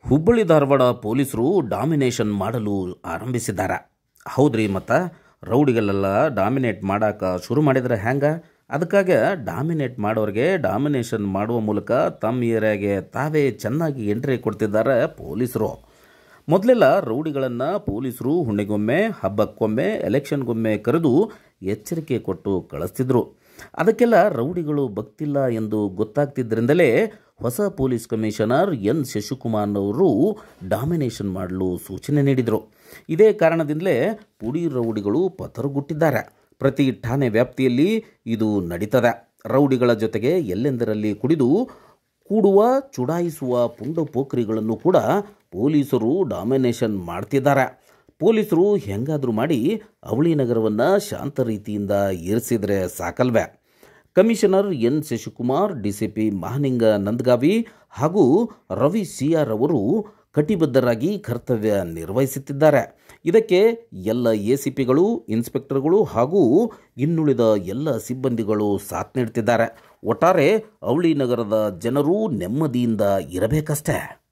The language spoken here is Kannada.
ಹುಬ್ಬಳ್ಳಿ ಧಾರವಾಡ ಪೊಲೀಸರು ಡಾಮಿನೇಷನ್ ಮಾಡಲು ಆರಂಭಿಸಿದ್ದಾರೆ. ಹೌದ್ರಿ, ಮತ್ತು ರೌಡಿಗಳೆಲ್ಲ ಡಾಮಿನೇಟ್ ಮಾಡೋಕೆ ಶುರು ಮಾಡಿದರೆ ಹೆಂಗೆ? ಅದಕ್ಕಾಗಿ ಡಾಮಿನೇಟ್ ಮಾಡೋರಿಗೆ ಡಾಮಿನೇಷನ್ ಮಾಡುವ ಮೂಲಕ ತಮ್ಮ ಏರಿಯಾಗೆ ತಾವೇ ಚೆನ್ನಾಗಿ ಎಂಟ್ರಿ ಕೊಡ್ತಿದ್ದಾರೆ ಪೊಲೀಸರು. ಮೊದಲೆಲ್ಲ ರೌಡಿಗಳನ್ನು ಪೊಲೀಸರು ಹುಣ್ಣಿಗೊಮ್ಮೆ, ಹಬ್ಬಕ್ಕೊಮ್ಮೆ, ಎಲೆಕ್ಷನ್ಗೊಮ್ಮೆ ಕರೆದು ಎಚ್ಚರಿಕೆ ಕೊಟ್ಟು ಕಳಿಸ್ತಿದ್ರು. ಅದಕ್ಕೆಲ್ಲ ರೌಡಿಗಳು ಭಕ್ತಿಲ್ಲ ಎಂದು ಗೊತ್ತಾಗ್ತಿದ್ದರಿಂದಲೇ ಹೊಸ ಪೊಲೀಸ್ ಕಮಿಷನರ್ ಎನ್ ಶಶಿಕುಮಾರ್ ಅವರು ಡಾಮಿನೇಷನ್ ಮಾಡಲು ಸೂಚನೆ ನೀಡಿದರು. ಇದೇ ಕಾರಣದಿಂದಲೇ ಪುಡಿ ರೌಡಿಗಳು ಪತರುಗುಟ್ಟಿದ್ದಾರೆ. ಪ್ರತಿ ಠಾಣೆ ವ್ಯಾಪ್ತಿಯಲ್ಲಿ ಇದು ನಡೀತದೆ. ರೌಡಿಗಳ ಜೊತೆಗೆ ಎಲ್ಲೆಂದರಲ್ಲಿ ಕುಡಿದು ಕೂಡುವ, ಚುಡಾಯಿಸುವ ಪುಂಡ ಪೋಖರಿಗಳನ್ನು ಕೂಡ ಪೊಲೀಸರು ಡಾಮಿನೇಷನ್ ಮಾಡ್ತಿದ್ದಾರೆ. ಪೊಲೀಸರು ಹೆಂಗಾದರೂ ಮಾಡಿ ಅವಳಿ ನಗರವನ್ನು ಶಾಂತ ರೀತಿಯಿಂದ ಇರಿಸಿದರೆ ಸಾಕಲ್ವೇ? Commissioner N Shashikumar, DCP Mahaninga Nandagavi ಹಾಗೂ ರವಿ ಸಿಆರ್ ಅವರು ಕಟಿಬದ್ಧರಾಗಿ ಕರ್ತವ್ಯ ನಿರ್ವಹಿಸುತ್ತಿದ್ದಾರೆ. ಇದಕ್ಕೆ ಎಲ್ಲ ಎಸಿಪಿಗಳು, ಇನ್ಸ್ಪೆಕ್ಟರ್ಗಳು ಹಾಗೂ ಇನ್ನುಳಿದ ಎಲ್ಲ ಸಿಬ್ಬಂದಿಗಳು ಸಾಥ್ ನೀಡುತ್ತಿದ್ದಾರೆ. ಒಟ್ಟಾರೆ ಅವಳಿ ನಗರದ ಜನರು ನೆಮ್ಮದಿಯಿಂದ ಇರಬೇಕಷ್ಟೇ.